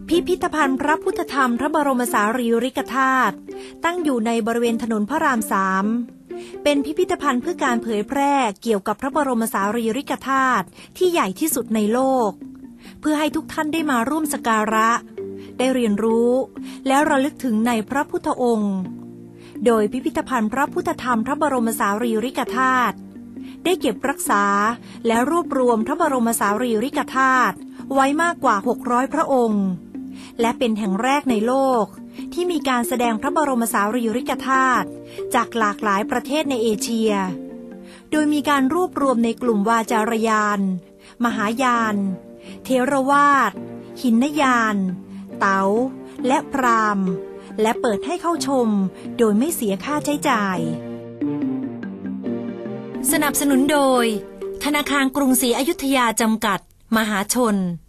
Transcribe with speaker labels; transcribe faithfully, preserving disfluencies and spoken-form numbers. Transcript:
Speaker 1: พิพิธภัณฑ์พระพุทธธรรมพระบรมสารีริกธาตุตั้งอยู่ในบริเวณถนนพระรามสามเป็นพิพิธภัณฑ์เพื่อการเผยแพร่เกี่ยวกับพระบรมสารีริกธาตุที่ใหญ่ที่สุดในโลกเพื่อให้ทุกท่านได้มาร่วมสักการะได้เรียนรู้และระลึกถึงในพระพุทธองค์โดยพิพิธภัณฑ์พระพุทธธรรมพระบรมสารีริกธาตุได้เก็บรักษาและรวบรวมพระบรมสารีริกธาตุไว้มากกว่าหกร้อยพระองค์และเป็นแห่งแรกในโลกที่มีการแสดงพระบรมสารีริกธาตุจากหลากหลายประเทศในเอเชียโดยมีการรวบรวมในกลุ่มวาจารยานมหายานเทรวาทหินยานเต๋าและพราหมณ์และเปิดให้เข้าชมโดยไม่เสียค่าใช้จ่ายสนับสนุนโดยธนาคารกรุงศรีอยุธยาจำกัดมหาชน